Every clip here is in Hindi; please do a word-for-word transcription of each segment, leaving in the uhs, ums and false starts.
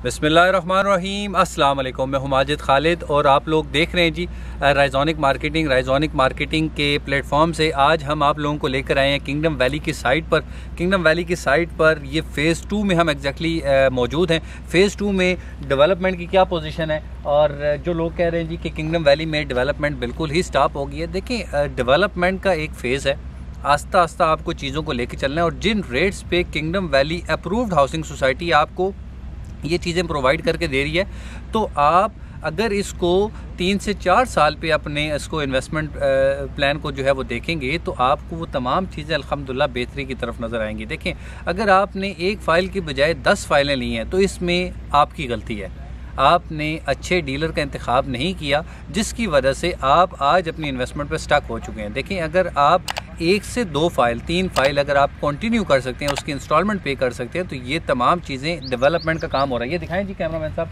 बिस्मिल्लाहिर्रहमानिर्रहीम, अस्सलाम वालेकुम। मैं हूं माजिद खालिद और आप लोग देख रहे हैं जी राइजोनिक मार्केटिंग। राइजोनिक मार्केटिंग के प्लेटफॉर्म से आज हम आप लोगों को लेकर आए हैं किंगडम वैली की साइट पर। किंगडम वैली की साइट पर ये फ़ेज़ टू में हम एग्जैक्टली मौजूद हैं। फ़ेज़ टू में डेवलपमेंट की क्या पोजीशन है और जो लोग कह रहे हैं जी कि किंगडम वैली में डेवलपमेंट बिल्कुल ही स्टॉप हो गई है। देखिए, डेवलपमेंट का एक फ़ेज़ है, आस्ता आस्ता आपको चीज़ों को लेकर चलना है और जिन रेट्स पे Kingdom Valley approved housing society आपको ये चीज़ें प्रोवाइड करके दे रही है, तो आप अगर इसको तीन से चार साल पे अपने इसको इन्वेस्टमेंट प्लान को जो है वो देखेंगे तो आपको वो तमाम चीज़ें अल्हम्दुलिल्लाह बेहतरी की तरफ नज़र आएंगी। देखें, अगर आपने एक फ़ाइल की बजाय दस फाइलें ली हैं तो इसमें आपकी गलती है। आपने अच्छे डीलर का इंतखाब नहीं किया, जिसकी वजह से आप आज अपनी इन्वेस्टमेंट पर स्टक हो चुके हैं। देखें, अगर आप एक से दो फाइल तीन फाइल अगर आप कंटिन्यू कर सकते हैं, उसकी इंस्टॉलमेंट पे कर सकते हैं, तो ये तमाम चीज़ें डेवलपमेंट का काम हो रहा है। ये दिखाएं जी कैमरामैन साहब,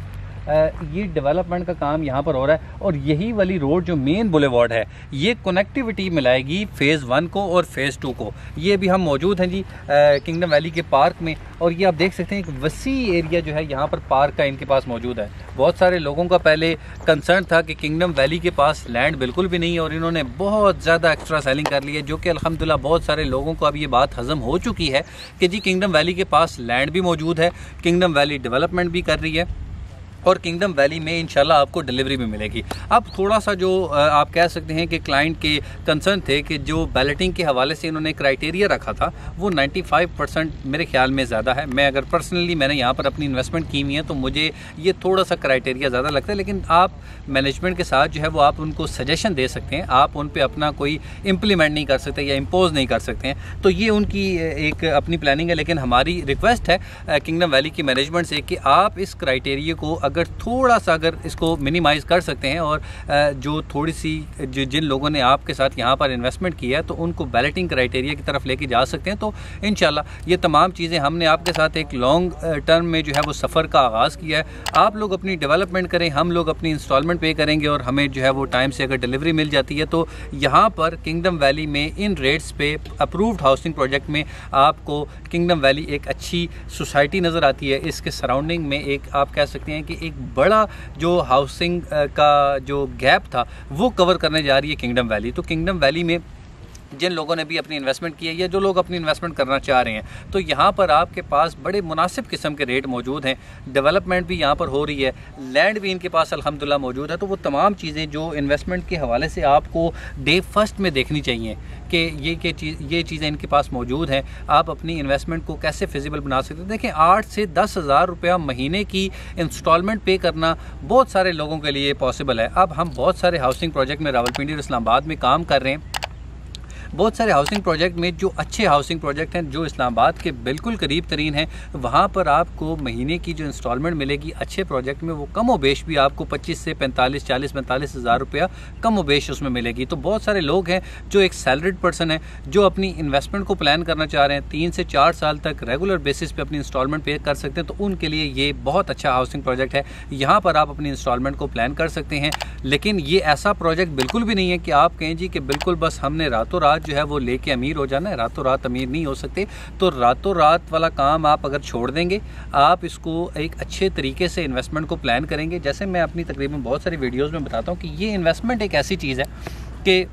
ये डेवलपमेंट का काम यहाँ पर हो रहा है और यही वाली रोड जो मेन बुलेवार्ड है ये कनेक्टिविटी मिलाएगी फ़ेज़ वन को और फ़ेज़ टू को। ये भी हम मौजूद हैं जी किंगडम वैली के पार्क में और ये आप देख सकते हैं एक वसी एरिया जो है यहाँ पर पार्क का इनके पास मौजूद है। बहुत सारे लोगों का पहले कंसर्न था कि किंगडम वैली के पास लैंड बिल्कुल भी नहीं है और इन्होंने बहुत ज़्यादा एक्स्ट्रा सेलिंग कर ली है, जो कि अल्हम्दुलिल्लाह बहुत सारे लोगों को अब ये बात हज़म हो चुकी है कि जी किंगडम वैली के पास लैंड भी मौजूद है, किंगडम वैली डेवलपमेंट भी कर रही है और किंगडम वैली में इंशाल्लाह आपको डिलीवरी भी मिलेगी। अब थोड़ा सा जो आप कह सकते हैं कि क्लाइंट के कंसर्न थे कि जो बैलेटिंग के हवाले से इन्होंने क्राइटेरिया रखा था वो पचानवे परसेंट मेरे ख्याल में ज़्यादा है। मैं अगर पर्सनली मैंने यहाँ पर अपनी इन्वेस्टमेंट की हुई है तो मुझे ये थोड़ा सा क्राइटेरिया ज़्यादा लगता है, लेकिन आप मैनेजमेंट के साथ जो है वो आप उनको सजेशन दे सकते हैं, आप उन पर अपना कोई इम्प्लीमेंट नहीं कर सकते या इम्पोज नहीं कर सकते हैं। तो ये उनकी एक अपनी प्लानिंग है, लेकिन हमारी रिक्वेस्ट है किंगडम वैली की मैनेजमेंट से कि आप इस क्राइटेरिया को अगर थोड़ा सा अगर इसको मिनिमाइज़ कर सकते हैं और जो थोड़ी सी जो जिन लोगों ने आपके साथ यहाँ पर इन्वेस्टमेंट किया है तो उनको बैलेटिंग क्राइटेरिया की तरफ लेके जा सकते हैं, तो इंशाल्लाह ये तमाम चीज़ें हमने आपके साथ एक लॉन्ग टर्म में जो है वो सफ़र का आगाज़ किया है। आप लोग अपनी डेवलपमेंट करें, हम लोग अपनी इंस्टॉलमेंट पे करेंगे और हमें जो है वो टाइम से अगर डिलीवरी मिल जाती है तो यहाँ पर किंगडम वैली में इन रेट्स पे अप्रूव्ड हाउसिंग प्रोजेक्ट में आपको किंगडम वैली एक अच्छी सोसाइटी नज़र आती है। इसके सराउंडिंग में एक आप कह सकते हैं कि एक बड़ा जो हाउसिंग का जो गैप था वो कवर करने जा रही है किंगडम वैली। तो किंगडम वैली में जिन लोगों ने भी अपनी इन्वेस्टमेंट की है या जो लोग अपनी इन्वेस्टमेंट करना चाह रहे हैं तो यहाँ पर आपके पास बड़े मुनासिब किस्म के रेट मौजूद हैं, डेवलपमेंट भी यहाँ पर हो रही है, लैंड भी इनके पास अल्हम्दुलिल्लाह मौजूद है। तो वो तमाम चीज़ें जो इन्वेस्टमेंट के हवाले से आपको डे फर्स्ट में देखनी चाहिए कि ये के चीज़ ये चीज़ें इनके पास मौजूद हैं, आप अपनी इन्वेस्टमेंट को कैसे फिजिबल बना सकते हैं। देखें, आठ से दस हज़ार रुपया महीने की इंस्टॉलमेंट पे करना बहुत सारे लोगों के लिए पॉसिबल है। अब हम बहुत सारे हाउसिंग प्रोजेक्ट में रावलपिंडी और इस्लामाबाद में काम कर रहे हैं, बहुत सारे हाउसिंग प्रोजेक्ट में जो अच्छे हाउसिंग प्रोजेक्ट हैं जो इस्लामाबाद के बिल्कुल करीब तरीन हैं, वहाँ पर आपको महीने की जो इंस्टॉलमेंट मिलेगी अच्छे प्रोजेक्ट में वो कम व बेश भी आपको पच्चीस से पैंतालीस चालीस पैंतालीस हज़ार रुपया कम व बेश उसमें मिलेगी। तो बहुत सारे लोग हैं जो एक सैलरीड पर्सन है जो अपनी इन्वेस्टमेंट को प्लान करना चाह रहे हैं, तीन से चार साल तक रेगुलर बेसिस पे अपनी इंस्टॉलमेंट पे कर सकते हैं, तो उनके लिए ये बहुत अच्छा हाउसिंग प्रोजेक्ट है। यहाँ पर आप अपनी इंस्टॉलमेंट को प्लान कर सकते हैं, लेकिन ये ऐसा प्रोजेक्ट बिल्कुल भी नहीं है कि आप कहें जी कि बिल्कुल बस हमने रातों रात जो है वो लेके अमीर हो जाना है। रातों रात अमीर नहीं हो सकते, तो रातों रात वाला काम आप अगर छोड़ देंगे, आप इसको एक अच्छे तरीके से इन्वेस्टमेंट को प्लान करेंगे। जैसे मैं अपनी तकरीबन बहुत सारी वीडियोस में बताता हूँ कि ये इन्वेस्टमेंट एक ऐसी चीज़ है कि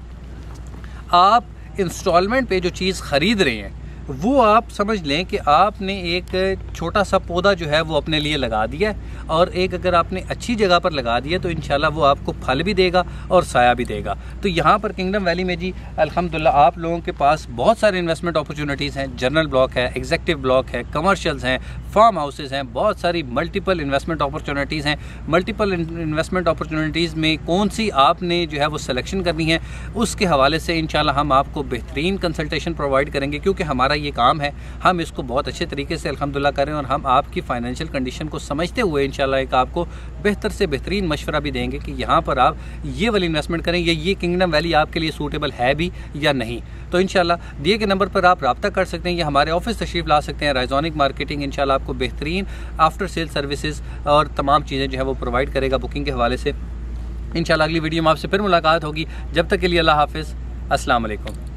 आप इंस्टॉलमेंट पे जो चीज़ ख़रीद रहे हैं वो आप समझ लें कि आपने एक छोटा सा पौधा जो है वो अपने लिए लगा दिया है और एक अगर आपने अच्छी जगह पर लगा दिया तो इंशाल्लाह वो आपको फल भी देगा और साया भी देगा। तो यहाँ पर किंगडम वैली में जी अल्हम्दुलिल्लाह आप लोगों के पास बहुत सारे इन्वेस्टमेंट अपॉर्चुनिटीज़ हैं। जनरल ब्लॉक है, एग्जेक्टिव ब्लॉक है, कमर्शियल्स हैं, फार्म हाउसेज़ हैं, बहुत सारी मल्टीपल इन्वेस्टमेंट अपॉर्चुनिटीज़ हैं। मल्टीपल इन्वेस्टमेंट अपॉर्चुनिटीज़ में कौन सी आपने जो है वो सिलेक्शन करनी है उसके हवाले से इंशाल्लाह हम आपको बेहतरीन कंसल्टेशन प्रोवाइड करेंगे, क्योंकि हमारा ये काम है, हम इसको बहुत अच्छे तरीके से अल्हम्दुलिल्लाह करें और हम आपकी फाइनेंशियल कंडीशन को समझते हुए इंशाल्लाह एक आपको बेहतर से बेहतरीन मशवरा भी देंगे कि यहाँ पर आप ये वाली इन्वेस्टमेंट करें या ये किंगडम वैली आपके लिए सूटेबल है भी या नहीं। तो इंशाल्लाह दिए गए नंबर पर आप रब्ता कर सकते हैं या हमारे ऑफिस तशरीफ़ ला सकते हैं। राइजोनिक मार्केटिंग इंशाल्लाह आपको बेहतरीन आफ्टर सेल सर्विसेज और तमाम चीज़ें जो है वो प्रोवाइड करेगा बुकिंग के हवाले से। इंशाल्लाह अगली वीडियो में आपसे फिर मुलाकात होगी। जब तक के लिए अल्लाह हाफिज़, अस्सलाम वालेकुम।